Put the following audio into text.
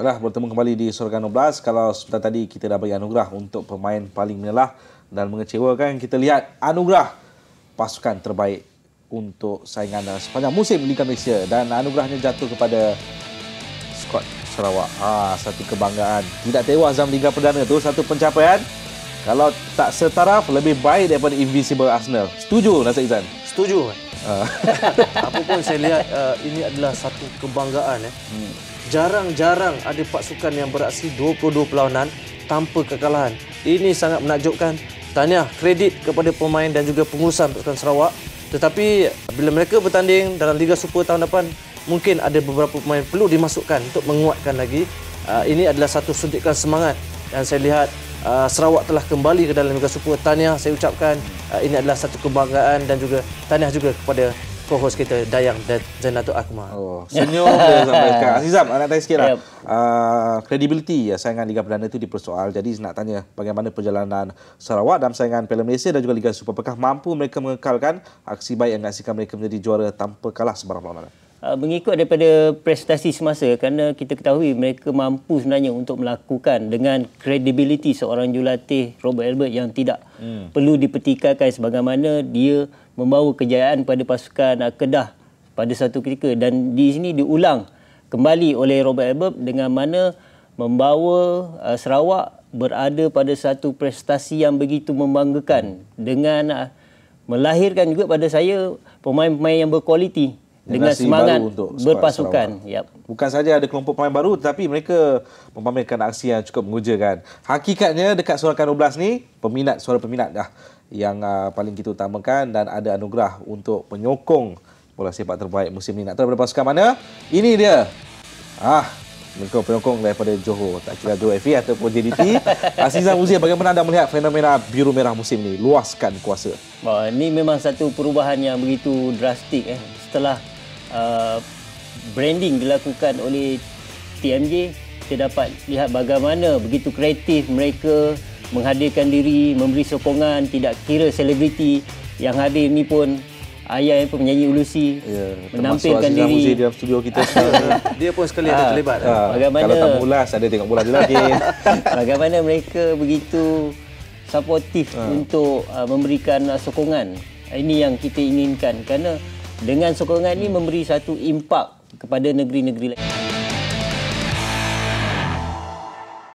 Baiklah, bertemu kembali di Sorga 16. Kalau sebentar tadi kita dah bagi anugerah untuk pemain paling menelah dan mengecewakan, kita lihat anugerah pasukan terbaik untuk saingan sepanjang musim Liga Malaysia, dan anugerahnya jatuh kepada skuad Sarawak. Satu kebanggaan. Tidak tewas dalam Liga Perdana tu, satu pencapaian. Kalau tak setaraf, lebih baik daripada Invisible Arsenal. Setuju, Nasir Izan? Setuju. Apapun saya lihat, ini adalah satu kebanggaan. Jarang-jarang ada pasukan yang beraksi 22 perlawanan tanpa kekalahan. Ini sangat menakjubkan. Tahniah, kredit kepada pemain dan juga pengurusan pasukan Sarawak. Tetapi bila mereka bertanding dalam Liga Super tahun depan, mungkin ada beberapa pemain perlu dimasukkan untuk menguatkan lagi. Ini adalah satu suntikan semangat, dan saya lihat Sarawak telah kembali ke dalam Liga Super. Tahniah saya ucapkan. Ini adalah satu kebanggaan, dan juga tahniah juga kepada co-host kita Dayang dan Zainatul Akmal. Senyum dia sampai sekarang. Azizam, nak tanya sikit lah. Kredibiliti saingan Liga Perdana itu dipersoal. Jadi nak tanya bagaimana perjalanan Sarawak dalam saingan Piala Malaysia dan juga Liga Super. Apakah mampu mereka mengekalkan aksi baik yang mengaksikan mereka menjadi juara tanpa kalah sebarang perlawanan? Mengikut daripada prestasi semasa, kerana kita ketahui mereka mampu sebenarnya untuk melakukan dengan kredibiliti seorang jurulatih Robert Albert yang tidak perlu dipertikaikan, sebagaimana dia membawa kejayaan pada pasukan Kedah pada satu ketika, dan di sini diulang kembali oleh Robert Albert dengan mana membawa Sarawak berada pada satu prestasi yang begitu membanggakan, dengan melahirkan juga pada saya pemain-pemain yang berkualiti dengan semangat berpasukan. Bukan saja ada kelompok pemain baru, tetapi mereka memamerkan aksi yang cukup mengujakan. Hakikatnya dekat Suarakan 12 ni, suara peminat dah yang paling kita utamakan, dan ada anugerah untuk penyokong bola sepak terbaik musim ni. Nak tahu daripada pasukan mana? Ini dia. Penyokong daripada Johor, tak kira Johor FA ataupun JDT. Azizam Uziel, bagaimana anda melihat fenomena biru merah musim ni? Luaskan kuasa. Ini memang satu perubahan yang begitu drastik. Setelah branding dilakukan oleh TMJ, kita dapat lihat bagaimana begitu kreatif mereka menghadirkan diri, memberi sokongan. Tidak kira selebriti yang hadir ni pun, ayah yang penyanyi Ulusi menampilkan diri dalam studio kita sekarang. Dia pun sekali ada terlibat. Bagaimana kalau tak ulas, ada tengok bola dia lagi. Bagaimana mereka begitu supportif untuk memberikan sokongan. Ini yang kita inginkan, kerana dengan sokongan ini memberi satu impak kepada negeri-negeri lain.